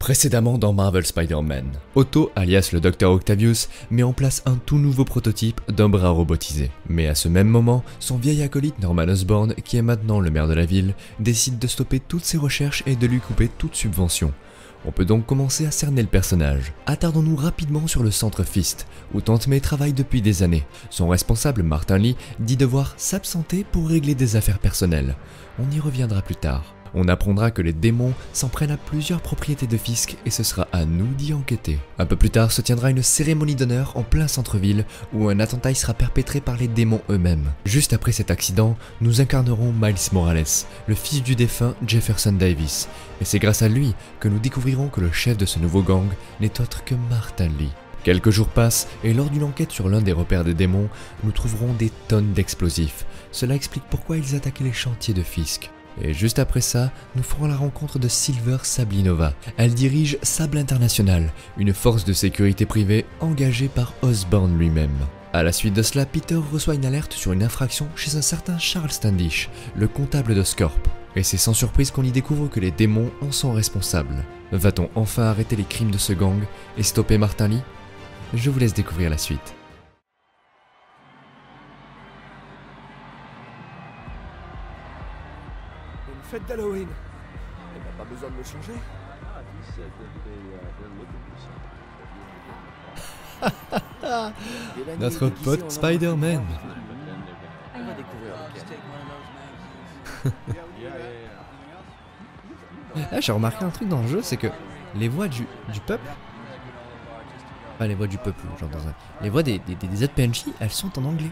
Précédemment dans Marvel Spider-Man, Otto, alias le Dr Octavius, met en place un tout nouveau prototype d'un bras robotisé. Mais à ce même moment, son vieil acolyte Norman Osborn, qui est maintenant le maire de la ville, décide de stopper toutes ses recherches et de lui couper toute subvention. On peut donc commencer à cerner le personnage. Attardons-nous rapidement sur le centre Fist, où Tante May travaille depuis des années. Son responsable, Martin Lee, dit devoir s'absenter pour régler des affaires personnelles. On y reviendra plus tard. On apprendra que les démons s'en prennent à plusieurs propriétés de Fisk et ce sera à nous d'y enquêter. Un peu plus tard se tiendra une cérémonie d'honneur en plein centre-ville où un attentat y sera perpétré par les démons eux-mêmes. Juste après cet accident, nous incarnerons Miles Morales, le fils du défunt Jefferson Davis. Et c'est grâce à lui que nous découvrirons que le chef de ce nouveau gang n'est autre que Martin Lee. Quelques jours passent et lors d'une enquête sur l'un des repères des démons, nous trouverons des tonnes d'explosifs. Cela explique pourquoi ils attaquaient les chantiers de Fisk. Et juste après ça, nous ferons la rencontre de Silver Sablinova. Elle dirige Sable International, une force de sécurité privée engagée par Osborn lui-même. À la suite de cela, Peter reçoit une alerte sur une infraction chez un certain Charles Standish, le comptable d'Oscorp. Et c'est sans surprise qu'on y découvre que les démons en sont responsables. Va-t-on enfin arrêter les crimes de ce gang et stopper Martin Lee? Je vous laisse découvrir la suite. Fête d'Halloween. Elle n'a pas besoin de me changer. Notre pote Spider-Man. On va découvrir Ah, j'ai remarqué un truc dans le jeu, c'est que les voix du peuple, pas les voix du peuple, genre dans un, les voix des autres PNJ, elles sont en anglais.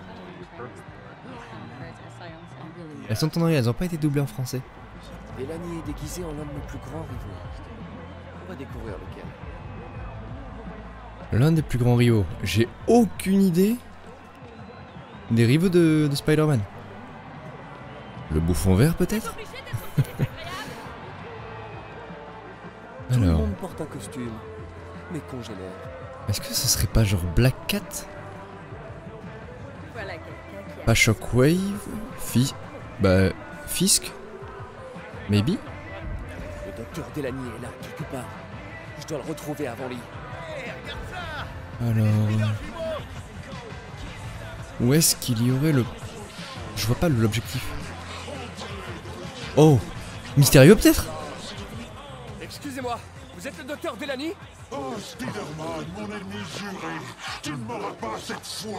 Elles sont en anglais, elles n'ont pas été doublées en français. Bellamy est déguisé en l'un de nos plus grands rivaux. On va découvrir lequel. L'un des plus grands rivaux. J'ai aucune idée des rivaux de Spider-Man. Le bouffon vert peut-être. Tout le Alors, monde porte un costume. Mes congénères. est-ce que ce serait pas genre Black Cat? Pas Shockwave? Fisk? Maybe? Le docteur Delany est là, quelque part. Je dois le retrouver avant lui. Alors... Où est-ce qu'il y aurait le... Je vois pas l'objectif. Oh! Mystérieux peut-être? Excusez-moi, vous êtes le docteur Delany? Oh, Spider-Man, mon ennemi juré, tu ne m'auras pas cette fois.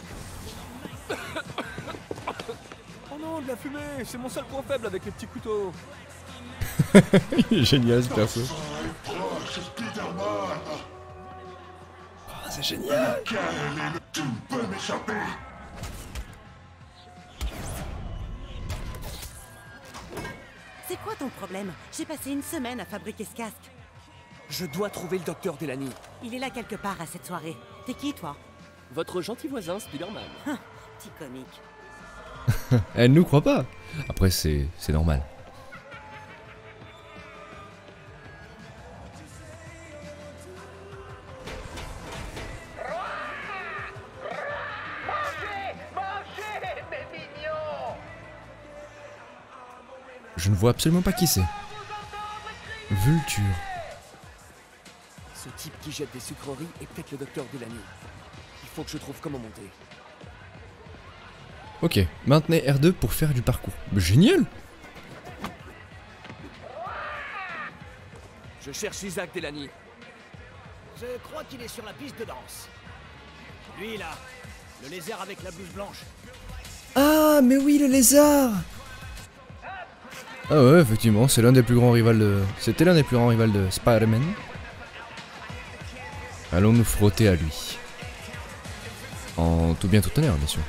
Oh non, de la fumée, c'est mon seul point faible avec les petits couteaux. Il est génial ce perso. Oh, c'est Spider-Man. Oh, c'est génial! Quel est le... Tu ne peux m'échapper. C'est quoi ton problème? J'ai passé une semaine à fabriquer ce casque. Je dois trouver le docteur Delany. Il est là quelque part à cette soirée. T'es qui, toi? Votre gentil voisin, Spider-Man. Petit comique. Elle nous croit pas. Après c'est normal. Je ne vois absolument pas qui c'est. Vulture. Ce type qui jette des sucreries est peut-être le docteur Delany. Il faut que je trouve comment monter. Ok, maintenez R2 pour faire du parcours. Génial! Je cherche Isaac Delany. Je crois qu'il est sur la piste de danse. Lui là, le lézard avec la blouse blanche. Ah, mais oui, le lézard! Ah ouais, effectivement, c'est l'un des plus grands rivales de... C'était l'un des plus grands rivales de Spider-Man. Allons nous frotter à lui. En tout bien tout honneur, bien sûr.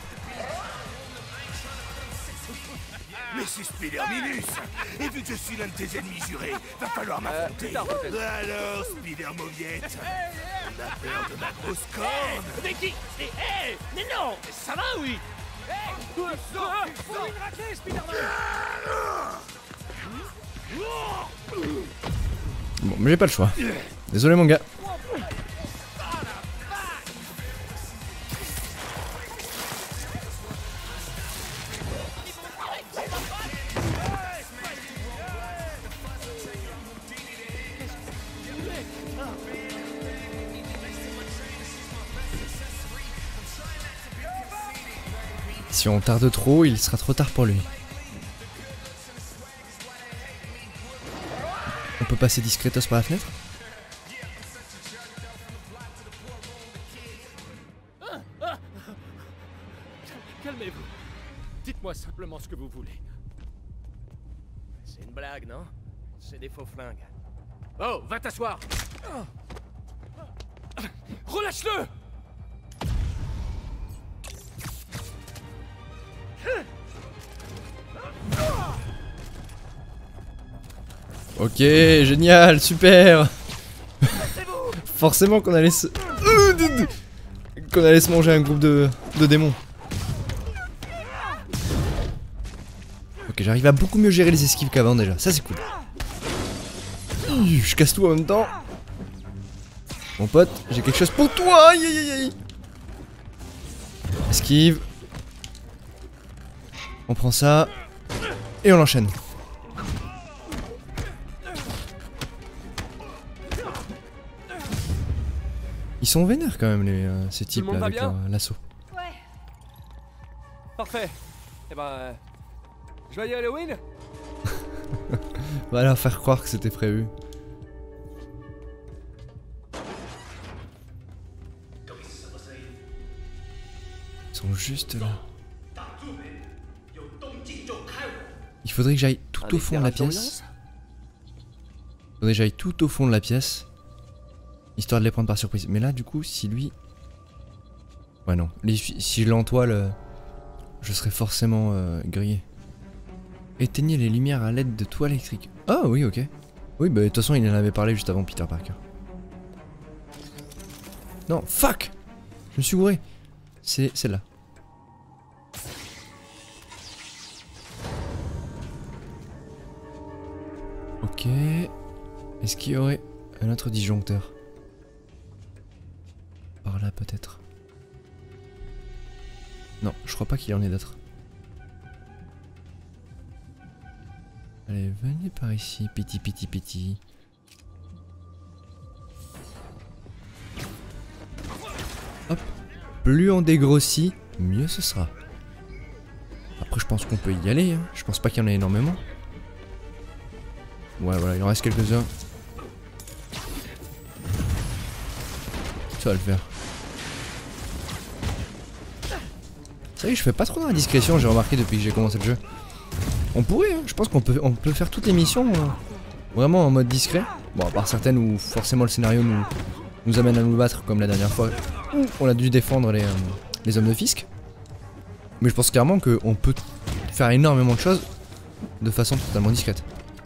Mais c'est Spider-Minus. Et vu que je suis l'un de tes ennemis jurés, va falloir m'affronter. plus tard, peut-être. Alors, Spider-Mauviette, on a peur de ma grosse corne. Mais qui? Mais non. Ça va, oui. Faut une raclée, Spider-Man. Bon, mais j'ai pas le choix. Désolé mon gars. Si on tarde trop, il sera trop tard pour lui. On peut passer discretos par la fenêtre? Calmez-vous. Dites-moi simplement ce que vous voulez. C'est une blague, non? C'est des faux flingues. Oh, va t'asseoir. Relâche-le! Ok, génial, super. Forcément qu'on allait se... qu'on allait se manger un groupe de démons. Ok, j'arrive à beaucoup mieux gérer les esquives qu'avant déjà, ça c'est cool. Je casse tout en même temps. Mon pote, j'ai quelque chose pour toi. Aïe aïe aïe. Esquive. On prend ça. Et on l'enchaîne. Ils sont vénères quand même ces types là avec l'assaut. Ouais. Parfait. Eh ben... joyeux Halloween. On va leur faire croire que c'était prévu. Ils sont juste là. Il faudrait que j'aille tout au fond de la pièce. Faudrait que j'aille tout au fond de la pièce. Histoire de les prendre par surprise. Mais là du coup si lui... Ouais non. Si je l'entoile, je serai forcément grillé. Éteignez les lumières à l'aide de toiles électriques. Ah oui ok. Oui bah de toute façon il en avait parlé juste avant Peter Parker. Non fuck. Je me suis gouré. C'est celle-là. Ok. Est-ce qu'il y aurait un autre disjoncteur? Par là peut-être. Non, je crois pas qu'il y en ait d'autres. Allez, venez par ici, piti piti piti. Hop. Plus on dégrossit, mieux ce sera. Après je pense qu'on peut y aller, hein. Je pense pas qu'il y en ait énormément. Ouais voilà, il en reste quelques-uns. Ça va le faire. Ça y est, je fais pas trop dans la discrétion, j'ai remarqué depuis que j'ai commencé le jeu. On pourrait, hein. Je pense qu'on peut faire toutes les missions vraiment en mode discret. Bon, à part certaines où forcément le scénario nous amène à nous battre comme la dernière fois. On a dû défendre les hommes de Fisk. Mais je pense clairement qu'on peut faire énormément de choses de façon totalement discrète.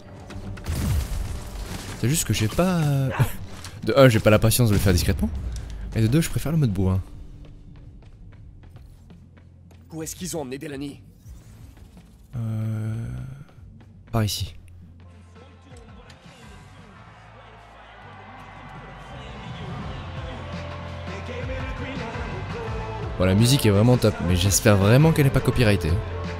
C'est juste que j'ai pas... De 1, j'ai pas la patience de le faire discrètement. Et de 2, je préfère le mode bourrin. Où est-ce qu'ils ont emmené Delaney? Par ici. Bon, la musique est vraiment top, mais j'espère vraiment qu'elle n'est pas copyrightée.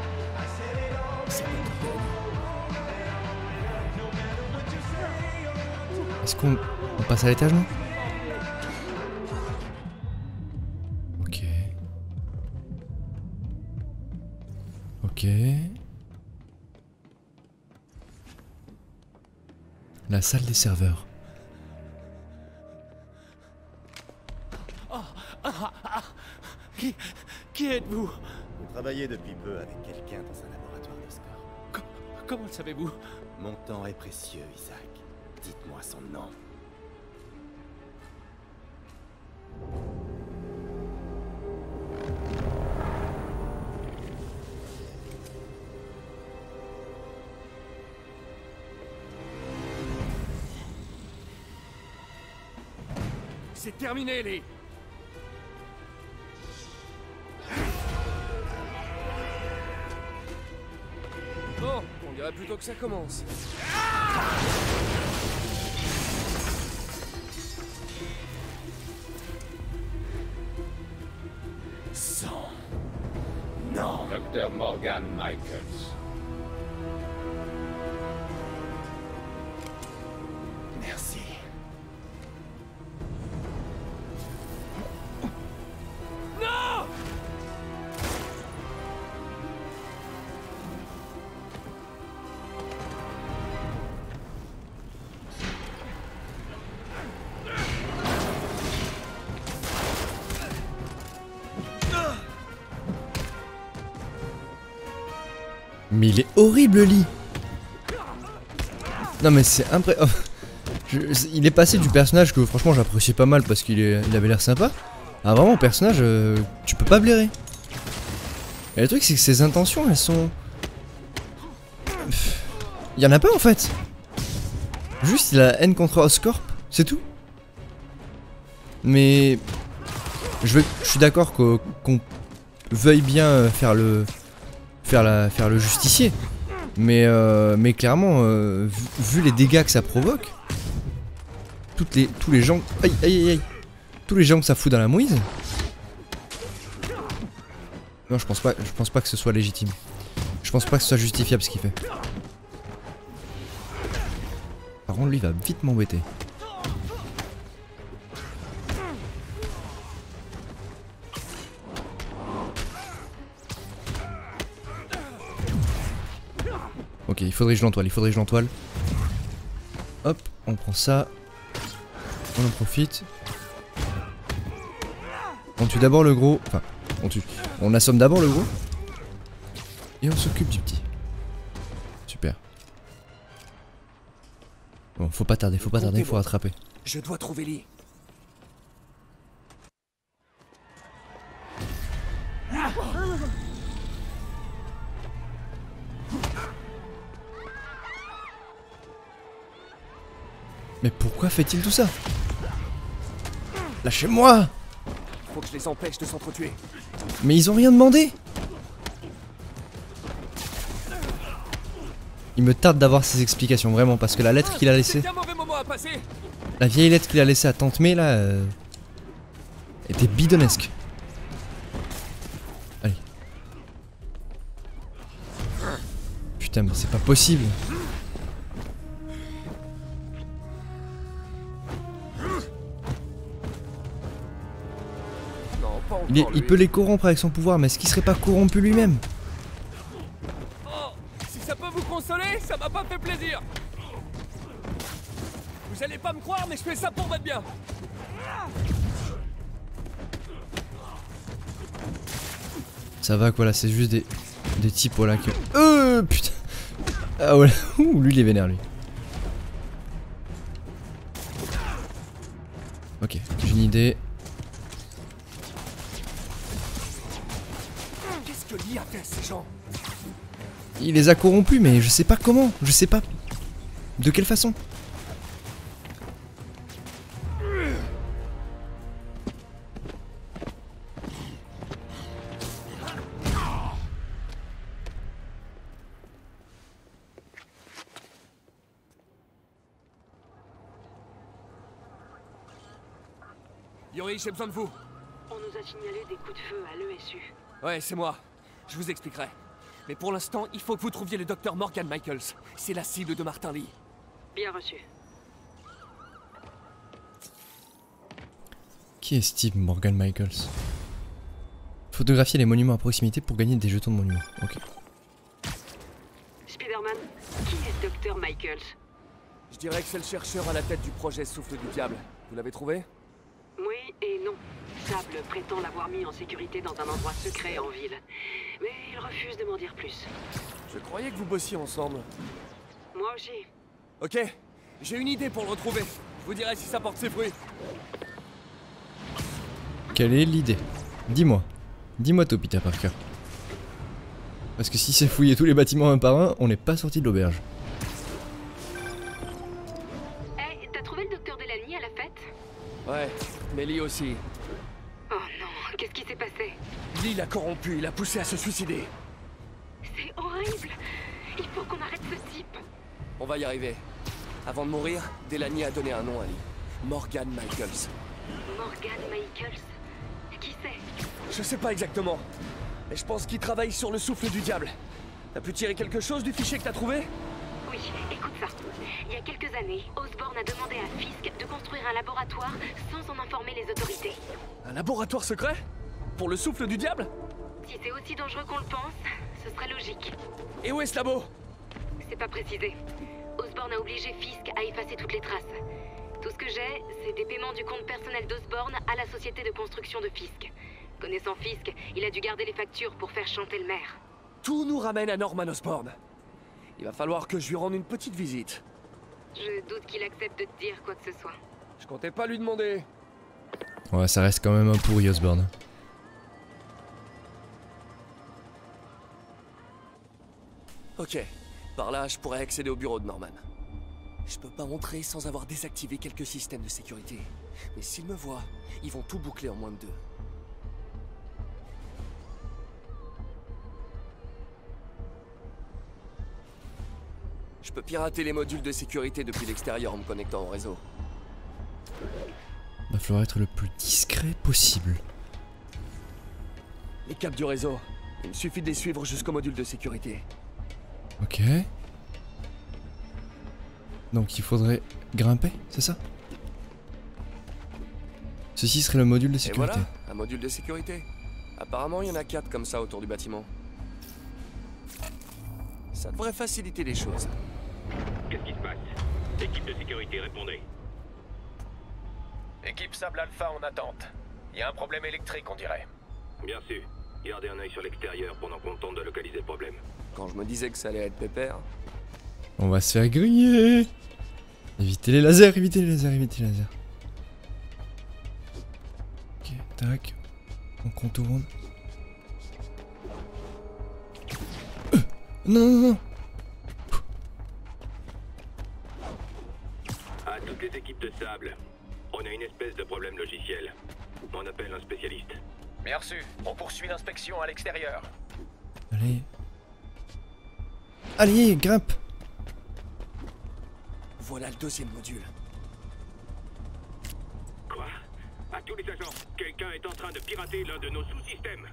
Est-ce qu'on passe à l'étage, non? Ok. Ok. La salle des serveurs. Qui êtes-vous? Vous travaillez depuis peu avec quelqu'un dans un laboratoire de score. Comment le savez-vous? Mon temps est précieux, Isaac. Dites-moi son nom. C'est terminé, les... Bon, on dirait plutôt que ça commence. Sang. Non. Dr. Morgan Michaels. Merci. Non! Mais il est horrible le lit. Non mais c'est impressionnant. Il est passé du personnage que franchement j'appréciais pas mal parce il avait l'air sympa. Ah vraiment, personnage, tu peux pas blairer. Et le truc c'est que ses intentions elles sont... Il y en a pas en fait. Juste il a la haine contre Oscorp, c'est tout. Mais... Je suis d'accord qu'on veuille bien faire le justicier. Mais clairement, vu les dégâts que ça provoque, tous les gens... Aïe aïe aïe. Tous les gens que ça fout dans la mouise. Non, je pense pas que ce soit légitime. Je pense pas que ce soit justifiable ce qu'il fait. Par contre, lui il va vite m'embêter. Ok, il faudrait que je l'entoile, Hop, on prend ça. On en profite. On tue d'abord le gros. Enfin, on assomme d'abord le gros. Et on s'occupe du petit. Super. Bon, faut pas tarder, faut rattraper. Je dois trouver Lee. Mais pourquoi fait-il tout ça? Lâchez-moi! Faut que je les empêche de s'entretuer. Mais ils ont rien demandé! Il me tarde d'avoir ces explications, vraiment, parce que la lettre qu'il a laissée... La vieille lettre qu'il a laissée à Tante May, là... était bidonesque. Allez. Putain, mais c'est pas possible. Il peut les corrompre avec son pouvoir, mais est-ce qu'il serait pas corrompu lui-même? Oh, si ça peut vous consoler, ça m'a pas fait plaisir. Vous allez pas me croire, mais je fais ça pour votre bien. Ça va quoi là, c'est juste des types voilà qui... putain. Ah voilà, ouh, lui il est vénère lui. Ok, j'ai une idée. Lee a fait ces gens. Il les a corrompus, mais je sais pas comment, je sais pas de quelle façon. Yuri, j'ai besoin de vous. On nous a signalé des coups de feu à l'ESU. Ouais, c'est moi. Je vous expliquerai. Mais pour l'instant, il faut que vous trouviez le docteur Morgan Michaels. C'est la cible de Martin Lee. Bien reçu. Qui est Steve Morgan Michaels? Photographier les monuments à proximité pour gagner des jetons de monuments. Ok. Spider-Man, qui est Dr. Michaels? Je dirais que c'est le chercheur à la tête du projet Souffle du Diable. Vous l'avez trouvé? Oui et non. Sable prétend l'avoir mis en sécurité dans un endroit secret en ville. Mais il refuse de m'en dire plus. Je croyais que vous bossiez ensemble. Moi aussi. Ok, j'ai une idée pour le retrouver. Je vous dirai si ça porte ses fruits. Quelle est l'idée? Dis-moi. Dis-moi tout, Peter Parker. Parce que si c'est fouiller tous les bâtiments un par un, on n'est pas sorti de l'auberge. Hey, t'as trouvé le docteur Delany à la fête? Ouais, mais Lee aussi. Oh non, qu'est-ce qui s'est passé? Lee l'a corrompu, il l'a poussé à se suicider. C'est horrible. Il faut qu'on arrête ce type. On va y arriver. Avant de mourir, Delany a donné un nom à Lee. Morgan Michaels. Morgan Michaels? Qui c'est? Je sais pas exactement. Mais je pense qu'il travaille sur le souffle du diable. T'as pu tirer quelque chose du fichier que t'as trouvé? Oui, écoute ça. Il y a quelques années, Osborn a demandé à Fisk de construire un laboratoire sans en informer les autorités. Un laboratoire secret? Pour le souffle du diable? Si c'est aussi dangereux qu'on le pense, ce serait logique. Et où est ce labo? C'est pas précisé. Osborn a obligé Fisk à effacer toutes les traces. Tout ce que j'ai, c'est des paiements du compte personnel d'Osborn à la société de construction de Fisk. Connaissant Fisk, il a dû garder les factures pour faire chanter le maire. Tout nous ramène à Norman Osborn. Il va falloir que je lui rende une petite visite. Je doute qu'il accepte de te dire quoi que ce soit. Je comptais pas lui demander. Ouais, ça reste quand même un pourri, Osborn. Ok, par là, je pourrais accéder au bureau de Norman. Je peux pas entrer sans avoir désactivé quelques systèmes de sécurité. Mais s'ils me voient, ils vont tout boucler en moins de 2. Je peux pirater les modules de sécurité depuis l'extérieur en me connectant au réseau. Va falloir être le plus discret possible. Les câbles du réseau, il me suffit de les suivre jusqu'au module de sécurité. Ok. Donc il faudrait grimper, c'est ça? Ceci serait le module de Et sécurité. voilà, un module de sécurité. Apparemment, il y en a 4 comme ça autour du bâtiment. Ça devrait faciliter les choses. Qu'est-ce qui se passe? Équipe de sécurité, répondez. Équipe Sable Alpha en attente. Il y a un problème électrique, on dirait. Bien sûr. Gardez un œil sur l'extérieur pendant qu'on tente de localiser le problème. Quand je me disais que ça allait être pépère. On va se faire griller. Évitez les lasers, évitez les lasers, évitez les lasers. Ok, tac. On contourne. Non, non, non. À toutes les équipes de sable, on a une espèce de problème logiciel. On appelle un spécialiste. Bien reçu. On poursuit l'inspection à l'extérieur. Allez. Allez, grimpe. Voilà le deuxième module. Quoi? À tous les agents, quelqu'un est en train de pirater l'un de nos sous-systèmes.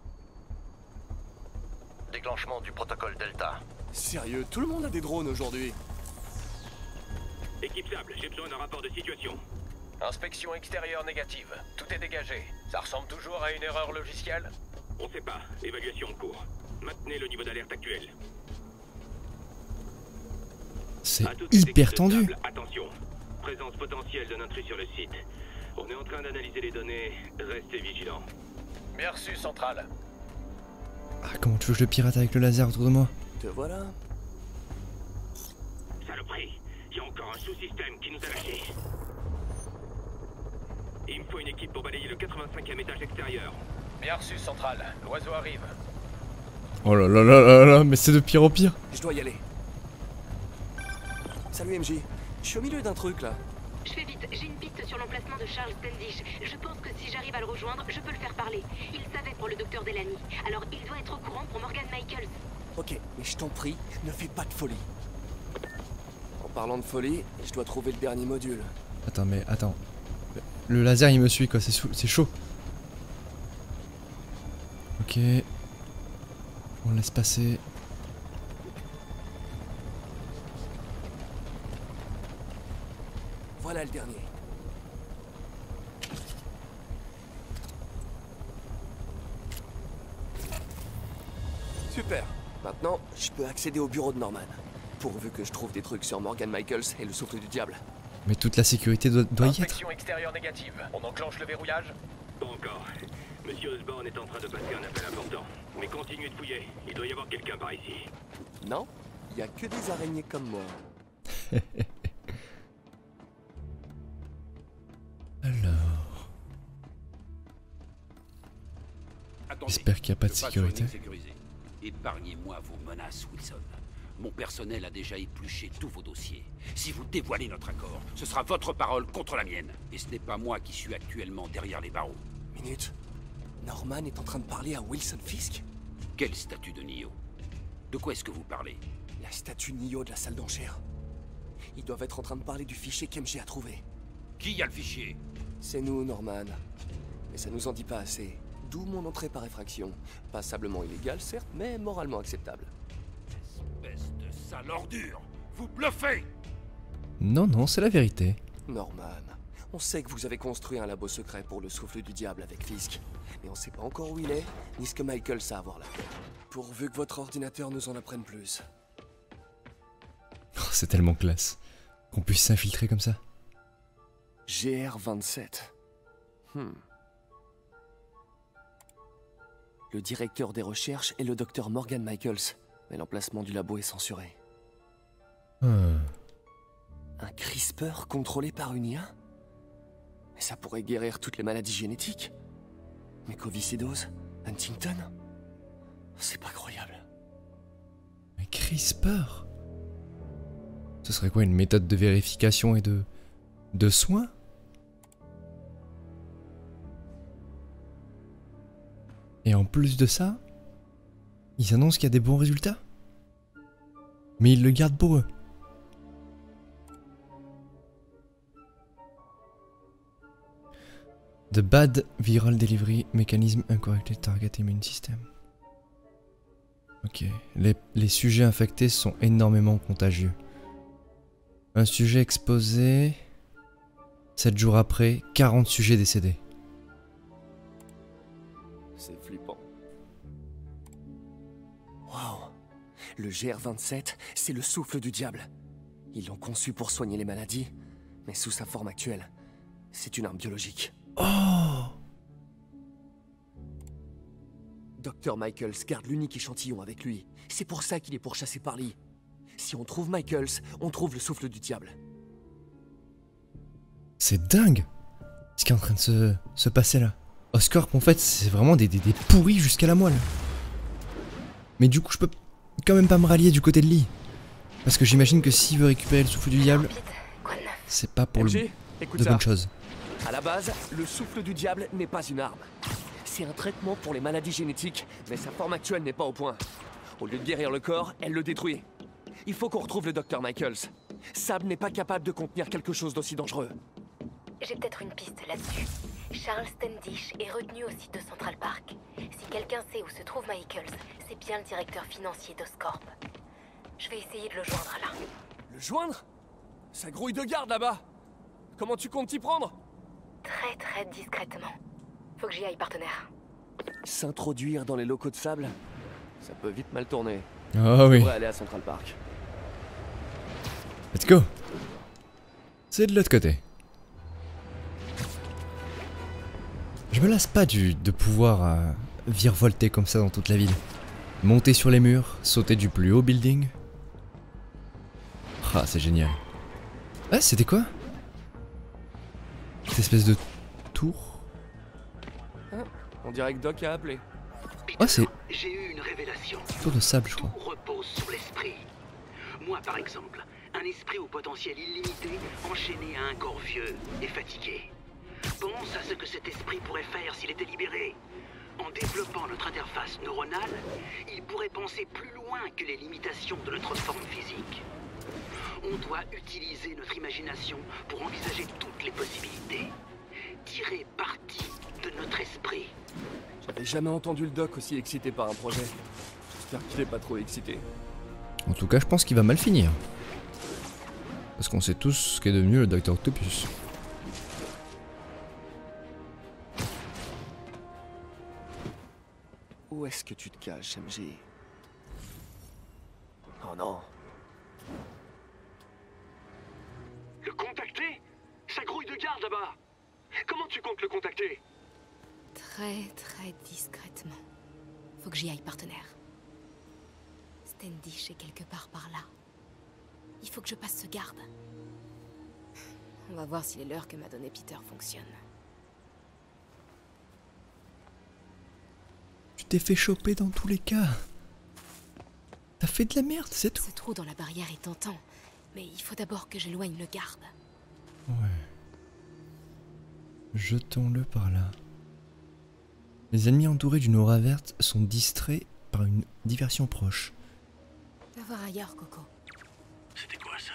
Déclenchement du protocole Delta. Sérieux, tout le monde a des drones aujourd'hui. Équipe Sable, j'ai besoin d'un rapport de situation. Inspection extérieure négative. Tout est dégagé. Ça ressemble toujours à une erreur logicielle? On sait pas, évaluation en cours. Maintenez le niveau d'alerte actuel. C'est À toutes les équipes hyper de tendu. Sable, attention, présence potentielle d'un intrus sur le site. On est en train d'analyser les données, restez vigilants. Bien reçu, Centrale. Ah, comment tu veux que je le pirate avec le laser autour de moi? Te voilà. Saloperie, il y a encore un sous-système qui nous a lâchés. Il me faut une équipe pour balayer le 85e étage extérieur. Bien reçu, Centrale. L'oiseau arrive. Oh là là là là là, mais c'est de pire en pire. Je dois y aller. Salut MJ. Je suis au milieu d'un truc là. Je fais vite, j'ai une piste sur l'emplacement de Charles Standish. Je pense que si j'arrive à le rejoindre, je peux le faire parler. Il savait pour le docteur Delany. Alors il doit être au courant pour Morgan Michaels. Ok, mais je t'en prie, ne fais pas de folie. En parlant de folie, je dois trouver le dernier module. Attends, mais attends. Le laser il me suit quoi, c'est chaud. Ok. On laisse passer. Voilà le dernier. Super. Maintenant, je peux accéder au bureau de Norman. Pourvu que je trouve des trucs sur Morgan Michaels et le souffle du diable. Mais toute la sécurité doit y être. Inspection extérieure négative. On enclenche le verrouillage? Pas encore. Monsieur Osborn est en train de passer un appel important. Mais continuez de fouiller, il doit y avoir quelqu'un par ici. Non, il y a que des araignées comme moi. Alors. J'espère qu'il n'y a pas de sécurité. Épargnez-moi vos menaces, Wilson. Mon personnel a déjà épluché tous vos dossiers. Si vous dévoilez notre accord, ce sera votre parole contre la mienne. Et ce n'est pas moi qui suis actuellement derrière les barreaux. Minute. Norman est en train de parler à Wilson Fisk? Quelle statue de Nio? De quoi est-ce que vous parlez? La statue Nio de la salle d'enchères. Ils doivent être en train de parler du fichier qu'MG a trouvé. Qui a le fichier? C'est nous, Norman. Mais ça nous en dit pas assez. D'où mon entrée par effraction. Passablement illégale, certes, mais moralement acceptable. Espèce de sale ordure! Vous bluffez! Non, non, c'est la vérité. Norman, on sait que vous avez construit un labo secret pour le souffle du diable avec Fisk. Mais on sait pas encore où il est, ni ce que Michael a à voir là. Pourvu que votre ordinateur nous en apprenne plus. Oh, c'est tellement classe. Qu'on puisse s'infiltrer comme ça. GR27. Le directeur des recherches est le docteur Morgan Michaels, mais l'emplacement du labo est censuré. Un CRISPR contrôlé par une IA? Mais ça pourrait guérir toutes les maladies génétiques. Mucoviscidose, Huntington? C'est pas croyable. Mais CRISPR? Ce serait quoi, une méthode de vérification et de soins? Et en plus de ça, ils annoncent qu'il y a des bons résultats. Mais ils le gardent pour eux. The bad viral delivery mechanism incorrectly target immune system. Ok, les sujets infectés sont énormément contagieux. Un sujet exposé... 7 jours après, 40 sujets décédés. C'est flippant. Waouh! Le GR27, c'est le souffle du diable. Ils l'ont conçu pour soigner les maladies, mais sous sa forme actuelle, c'est une arme biologique. Oh! Dr. Michaels garde l'unique échantillon avec lui. C'est pour ça qu'il est pourchassé par Lee. Si on trouve Michaels, on trouve le souffle du diable. C'est dingue ce qui est en train de se passer là. Oscorp, en fait, c'est vraiment des pourris jusqu'à la moelle. Mais du coup, je peux quand même pas me rallier du côté de Lee. Parce que j'imagine que s'il veut récupérer le souffle du diable, c'est pas pour de bonnes choses. À la base, le souffle du diable n'est pas une arme. C'est un traitement pour les maladies génétiques, mais sa forme actuelle n'est pas au point. Au lieu de guérir le corps, elle le détruit. Il faut qu'on retrouve le Dr. Michaels. Sab n'est pas capable de contenir quelque chose d'aussi dangereux. J'ai peut-être une piste là-dessus. Charles Standish est retenu au site de Central Park. Si quelqu'un sait où se trouve Michaels, c'est bien le directeur financier d'Oscorp. Je vais essayer de le joindre là. Le joindre? Ça grouille de garde là-bas. Comment tu comptes t'y prendre? Très discrètement. Faut que j'y aille, partenaire. S'introduire dans les locaux de Sable, ça peut vite mal tourner. Ah oui. On va aller à Central Park. Let's go. C'est de l'autre côté. Je me lasse pas de pouvoir virevolter comme ça dans toute la ville. Monter sur les murs, sauter du plus haut building. Ah, c'est génial. Ah, c'était quoi? Cette espèce de tour? On dirait que Doc a appelé. Oh, c'est... J'ai eu une révélation. Tour de sable, je crois. Tout repose sur l'esprit. Moi, par exemple, un esprit au potentiel illimité, enchaîné à un corps vieux et fatigué. Pense à ce que cet esprit pourrait faire s'il était libéré. En développant notre interface neuronale, il pourrait penser plus loin que les limitations de notre forme physique. On doit utiliser notre imagination pour envisager toutes les possibilités. Tirer parti de notre esprit. J'avais jamais entendu le Doc aussi excité par un projet. J'espère qu'il est pas trop excité. En tout cas, je pense qu'il va mal finir. Parce qu'on sait tous ce qu'est devenu le Dr. Octopus. Où est-ce que tu te caches, MJ? Oh non. Le contacter? Ça grouille de garde là-bas. Comment tu comptes le contacter? Très discrètement. Faut que j'y aille, partenaire. Standish est quelque part par là. Il faut que je passe ce garde. On va voir si les leurres que m'a donné Peter fonctionnent. Tu t'es fait choper dans tous les cas. T'as fait de la merde, c'est tout. Ce trou dans la barrière est tentant, mais il faut d'abord que j'éloigne le garde. Ouais. Jetons-le par là. Les ennemis entourés d'une aura verte sont distraits par une diversion proche. Va voir ailleurs, Coco. C'était quoi ça?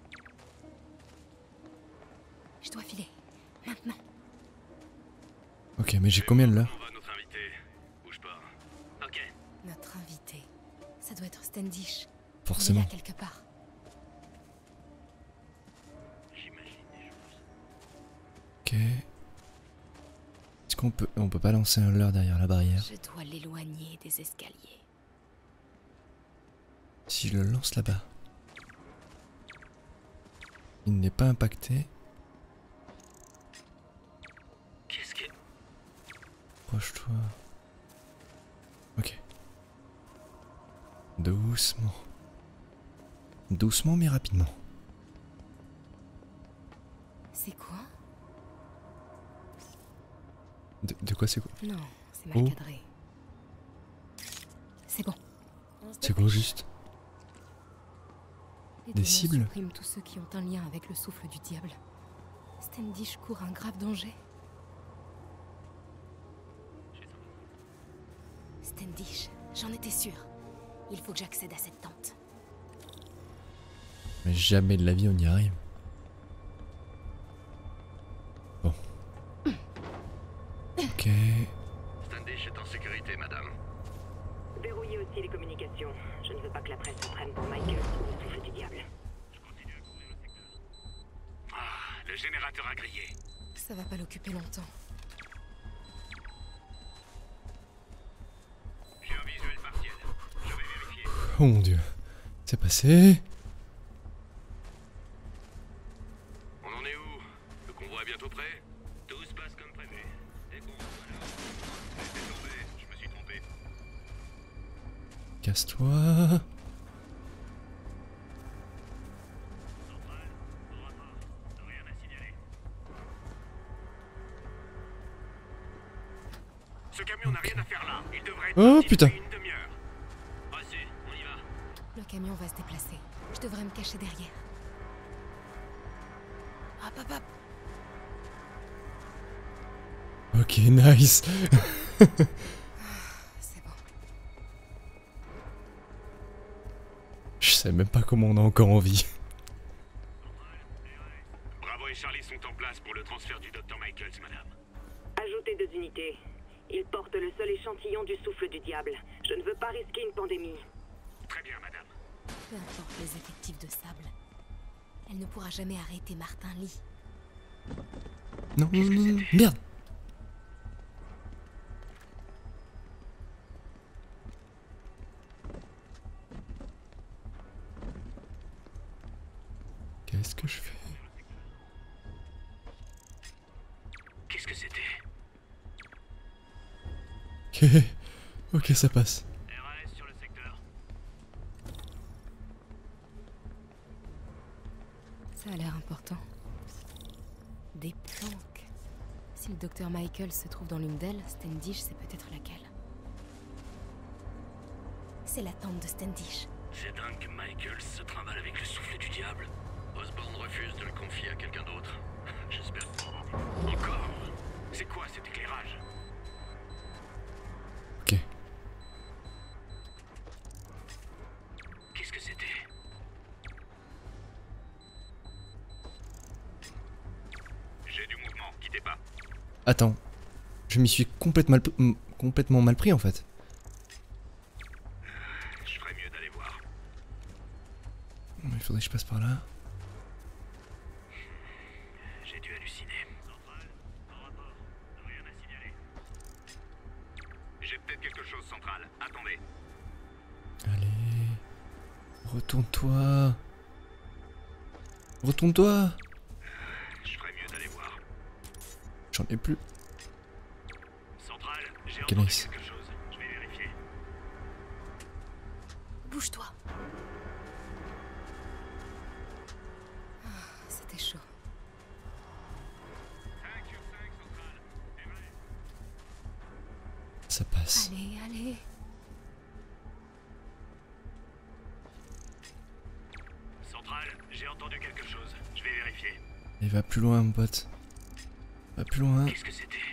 Je dois filer. Maintenant. Ok, mais j'ai combien de l'heure? On va notre invité. Bouge pas. Ok. Notre invité. Ça doit être Standish. Forcément. Il est là quelque part. J'imagine des choses. Ok. Est-ce qu'on peut... On peut pas lancer un leurre derrière la barrière? Je dois l'éloigner des escaliers. Si je le lance là-bas. Il n'est pas impacté. Qu'est-ce que... Approche-toi. Doucement. Doucement mais rapidement. C'est quoi? De quoi c'est quoi? Non, c'est mal Oh. cadré. C'est bon. C'est quoi juste? Les Des démons cibles? suppriment tous ceux qui ont un lien avec le souffle du diable. Standish court un grave danger. Standish, j'en étais sûre. Il faut que j'accède à cette tente. Mais jamais de la vie on y arrive. Bon. Ok. Standish est en sécurité, madame. Verrouillez aussi les communications. Je ne veux pas que la presse se prenne pour Michael ou le souffle du diable. Ah, le générateur a grillé. Ça va pas l'occuper longtemps. J'ai un visuel partiel. Je vais vérifier. Oh mon dieu. C'est passé. On en est où? Le convoi est bientôt prêt? Tout se passe comme prévu. Et bon, voilà. Laissez tomber, je me suis trompé. Casse-toi. Rien à signaler. Ce camion n'a rien à faire là. Il devrait être Oh parti putain. depuis une demi-heure. Passez, on y va. Le camion va se déplacer. Je devrais me cacher derrière. Hop, hop, hop. Ok, nice. C'est bon. Je sais même pas comment on a encore en vie. Bravo et Charlie sont en place pour le transfert du Dr. Michaels, madame. Ajoutez 2 unités. Il porte le seul échantillon du souffle du diable. Je ne veux pas risquer une pandémie. Très bien, madame. Peu importe les effectifs de Sable. Elle ne pourra jamais arrêter Martin Lee. Non, non, non, non. Merde. Qu'est-ce que je fais? Qu'est-ce que c'était? Ok. Ok, ça passe. RAS sur le secteur. Ça a l'air important. Des planques. Si le docteur Michael se trouve dans l'une d'elles, Standish c'est peut-être laquelle. C'est la tente de Standish. C'est dingue que Michaels se trimballe avec le souffle du diable. Osborn refuse de le confier à quelqu'un d'autre. J'espère. Encore? C'est quoi cet éclairage? Ok. Qu'est-ce que c'était? J'ai du mouvement, quittez pas. Attends. Je m'y suis complètement mal pris en fait. Je ferais mieux d'aller voir. Il faudrait que je passe par là. J'ai dû halluciner. Central, en rapport. Rien à signaler. J'ai peut-être quelque chose central. Attendez. Allez. Retourne-toi. Retourne-toi. Je ferais mieux d'aller voir. J'en ai plus. Central, j'ai Ok, entendu nice. quelque chose. Je vais vérifier. Bouge-toi. Ah, c'était chaud. 5 sur 5, Central. Ça passe. Allez, allez. Central, j'ai entendu quelque chose. Je vais vérifier. Et va plus loin, mon pote. Va plus loin. Qu'est-ce que c'était?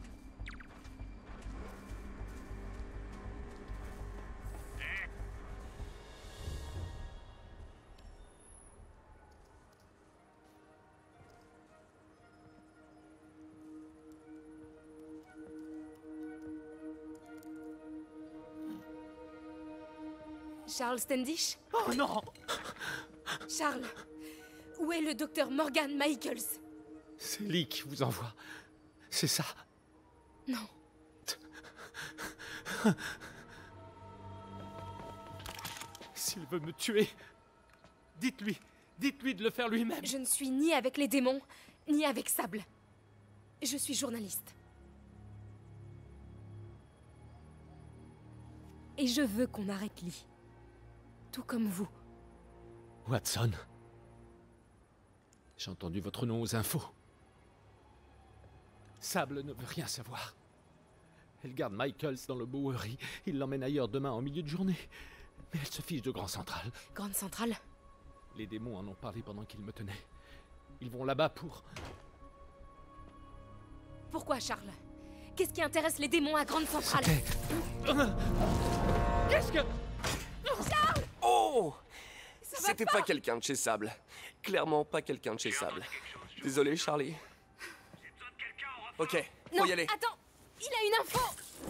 Charles Standish? Oh non! Charles, où est le docteur Morgan Michaels? C'est Lee qui vous envoie. C'est ça. Non. S'il veut me tuer, dites-lui de le faire lui-même. Je ne suis ni avec les démons, ni avec Sable. Je suis journaliste. Et je veux qu'on arrête Lee. tout comme vous. Watson. J'ai entendu votre nom aux infos. Sable ne veut rien savoir. Elle garde Michaels dans le Bowery. Il l'emmène ailleurs demain en milieu de journée. Mais elle se fiche de Grand Central. Grande Centrale? Les démons en ont parlé pendant qu'ils me tenaient. Ils vont là-bas pour... Pourquoi, Charles? Qu'est-ce qui intéresse les démons à Grande Centrale? Qu'est-ce que... Charles! Oh! C'était pas quelqu'un de chez Sable. Clairement pas quelqu'un de chez Sable. Désolé, Charlie. Ok, faut Non, y aller. attends! Il a une info!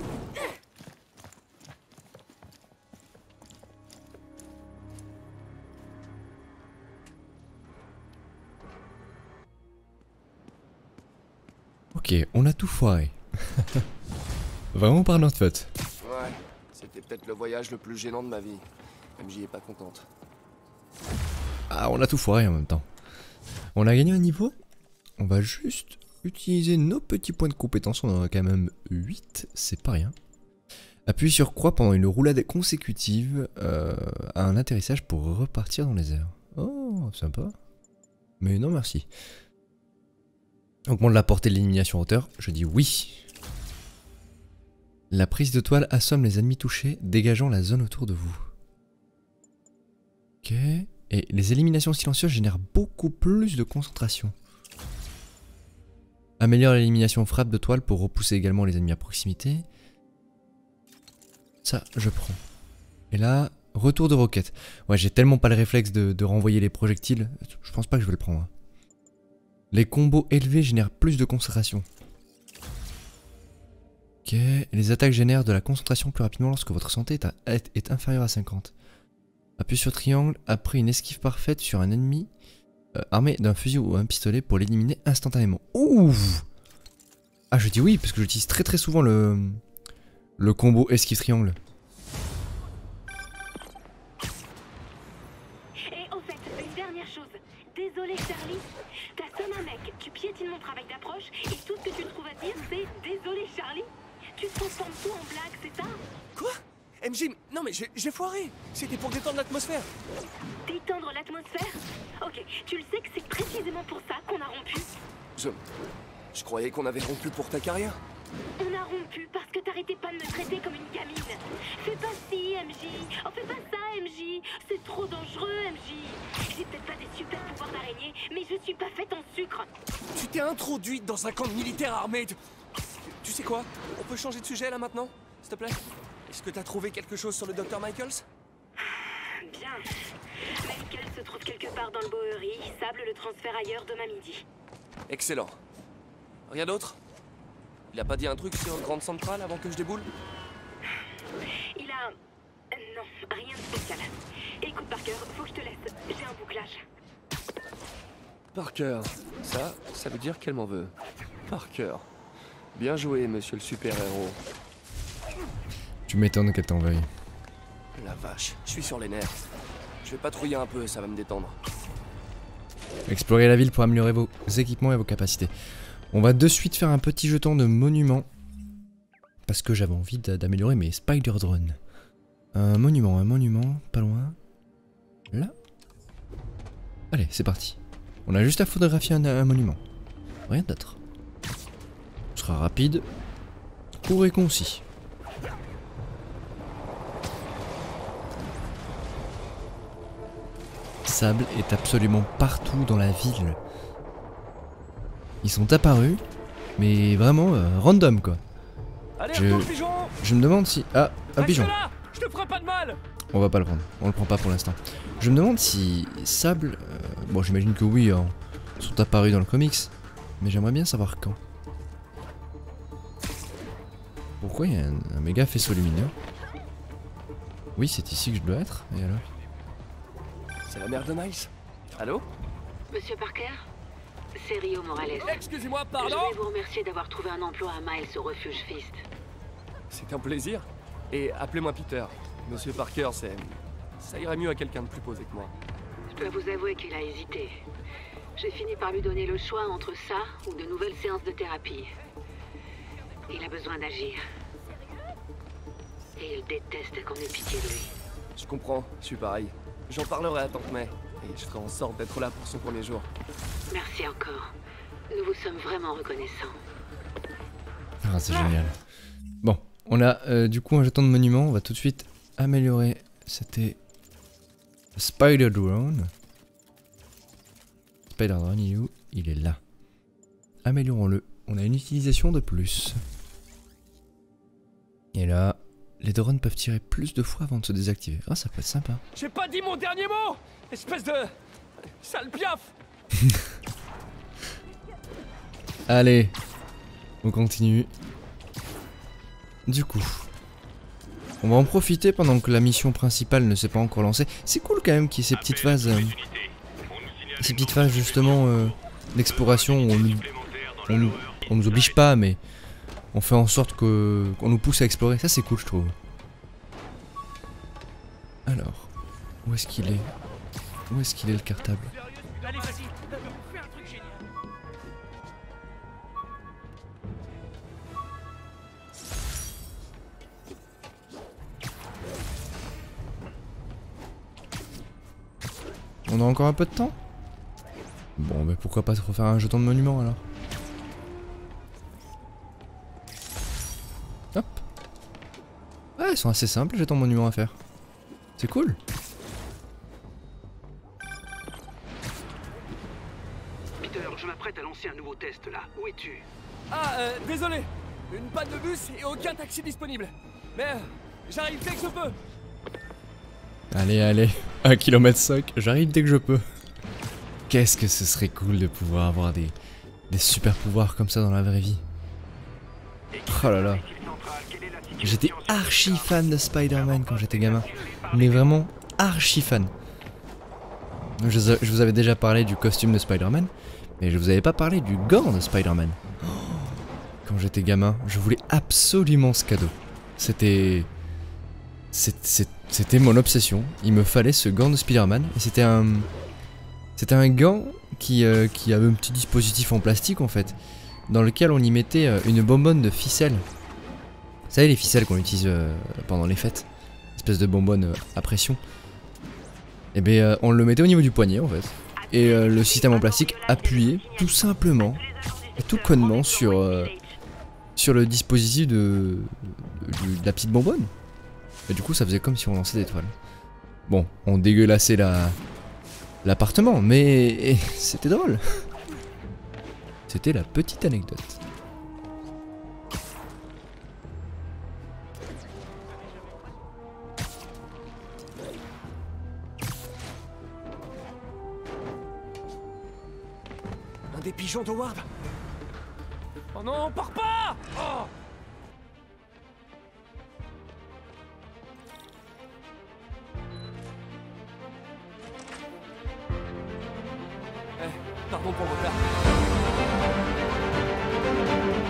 Ok, on a tout foiré. Vraiment par notre faute. Ouais, c'était peut-être le voyage le plus gênant de ma vie. Même j'y ai pas contente. Ah, on a tout foiré en même temps. On a gagné un niveau. On va juste utiliser nos petits points de compétence. On en a quand même 8, c'est pas rien. Appuie sur croix pendant une roulade consécutive à un atterrissage pour repartir dans les airs. Oh, sympa. Mais non merci. Augmente la portée de l'élimination en hauteur. Je dis oui. La prise de toile assomme les ennemis touchés, dégageant la zone autour de vous. Ok. Et les éliminations silencieuses génèrent beaucoup plus de concentration. Améliore l'élimination frappe de toile pour repousser également les ennemis à proximité. Ça, je prends. Et là, retour de roquette. Ouais, j'ai tellement pas le réflexe de renvoyer les projectiles. Je pense pas que je vais le prendre. Les combos élevés génèrent plus de concentration. Ok. Les attaques génèrent de la concentration plus rapidement lorsque votre santé est inférieure à 50. Appuie sur triangle après une esquive parfaite sur un ennemi armé d'un fusil ou un pistolet pour l'éliminer instantanément. Ouh! Ah, je dis oui parce que j'utilise très souvent le combo esquive triangle. Et au fait, une dernière chose. Désolé Charlie, t'as sonné un mec, tu piétines mon travail d'approche et tout ce que tu trouves à dire c'est désolé Charlie. Tu transformes tout en blague, c'est ça? Quoi? MJ, non mais j'ai foiré. C'était pour détendre l'atmosphère. Détendre l'atmosphère? Ok, tu le sais que c'est précisément pour ça qu'on a rompu. Je croyais qu'on avait rompu pour ta carrière. On a rompu parce que t'arrêtais pas de me traiter comme une gamine. Fais pas ci, MJ. Oh, fais pas ça, MJ. C'est trop dangereux, MJ. J'ai peut-être pas des super pouvoirs d'araignée, mais je suis pas faite en sucre. Tu t'es introduite dans un camp de militaires armés. Tu sais quoi? On peut changer de sujet là maintenant? S'il te plaît? Est-ce que t'as trouvé quelque chose sur le Dr. Michaels? Bien. Michael se trouve quelque part dans le Bowery. Sable le transfert ailleurs demain midi. Excellent. Rien d'autre? Il a pas dit un truc sur Grande Centrale avant que je déboule? Il a... non, rien de spécial. Écoute Parker, faut que je te laisse. J'ai un bouclage. Parker. Ça veut dire qu'elle m'en veut. Parker. Bien joué, monsieur le super-héros. Tu m'étonnes qu'elle t'en veuille. La vache, je suis sur les nerfs. Je vais patrouiller un peu, ça va me détendre. Explorer la ville pour améliorer vos équipements et vos capacités. On va de suite faire un petit jeton de monument. Parce que j'avais envie d'améliorer mes Spider Drones. Un monument, pas loin. Là. Allez, c'est parti. On a juste à photographier un monument. Rien d'autre. Ce sera rapide, court et concis. Sable est absolument partout dans la ville. Ils sont apparus, mais vraiment random quoi. Allez, je me demande si... Ah, un pigeon. Je te ferai pas de mal. On va pas le prendre, on le prend pas pour l'instant. Je me demande si Sable... bon, j'imagine que oui, hein, sont apparus dans le comics, mais j'aimerais bien savoir quand. Pourquoi il y a un méga faisceau lumineux? Oui, c'est ici que je dois être, et alors? C'est la mère de Miles. Allô? Monsieur Parker? C'est Rio Morales. Excusez-moi, pardon? Je voulais vous remercier d'avoir trouvé un emploi à Miles au refuge Fist. C'est un plaisir. Et appelez-moi Peter. Monsieur Parker, ça irait mieux à quelqu'un de plus posé que moi. Je dois vous avouer qu'il a hésité. J'ai fini par lui donner le choix entre ça ou de nouvelles séances de thérapie. Il a besoin d'agir. Et il déteste qu'on ait pitié de lui. Je comprends, je suis pareil. J'en parlerai à Tante May, et je ferai en sorte d'être là pour son premier jour. Merci encore. Nous vous sommes vraiment reconnaissants. Ah, c'est génial. Bon, on a du coup un jeton de monument. On va tout de suite améliorer. C'était Spider Drone. Spider Drone, il est où? Il est là. Améliorons-le. On a une utilisation de plus. Et là, les drones peuvent tirer plus de fois avant de se désactiver. Ah, ça peut être sympa. J'ai pas dit mon dernier mot! Espèce de... sale piaf! Allez, on continue. Du coup, on va en profiter pendant que la mission principale ne s'est pas encore lancée. C'est cool quand même qu'il y ait ces petites phases, justement d'exploration où on nous oblige pas, mais on fait en sorte qu'on nous pousse à explorer. Ça c'est cool, je trouve. Alors, où est-ce qu'il est? Où est-ce qu'il est le cartable? Allez, vas-y, fais un truc génial. On a encore un peu de temps? Bon, mais pourquoi pas se refaire un jeton de monument alors? Hop. Ouais, ils sont assez simples les jetons de monument à faire. C'est cool. Peter, je m'apprête à lancer un nouveau test là. Où es-tu? Ah, désolé. Une panne de bus et aucun taxi disponible. Mais j'arrive dès que je peux. Allez, allez. 1 km/h, j'arrive dès que je peux. Qu'est-ce que ce serait cool de pouvoir avoir des super pouvoirs comme ça dans la vraie vie. Oh là là. J'étais archi fan de Spider-Man quand j'étais gamin. Mais vraiment archi fan. Je vous avais déjà parlé du costume de Spider-Man, mais je vous avais pas parlé du gant de Spider-Man. Quand j'étais gamin, je voulais absolument ce cadeau. C'était mon obsession. Il me fallait ce gant de Spider-Man. Et c'était un gant qui avait un petit dispositif en plastique en fait, dans lequel on y mettait une bonbonne de ficelle. Vous savez les ficelles qu'on utilise pendant les fêtes, espèce de bonbonne à pression. Et bien on le mettait au niveau du poignet en fait. Et le système en plastique appuyait tout simplement et tout connement sur le dispositif de la petite bonbonne. Et du coup ça faisait comme si on lançait des toiles. Bon, on dégueulassait l'appartement, mais c'était drôle. C'était la petite anecdote. Un des pigeons d'Howard. Oh non, pars pas! Oh! Pardon pour le retard.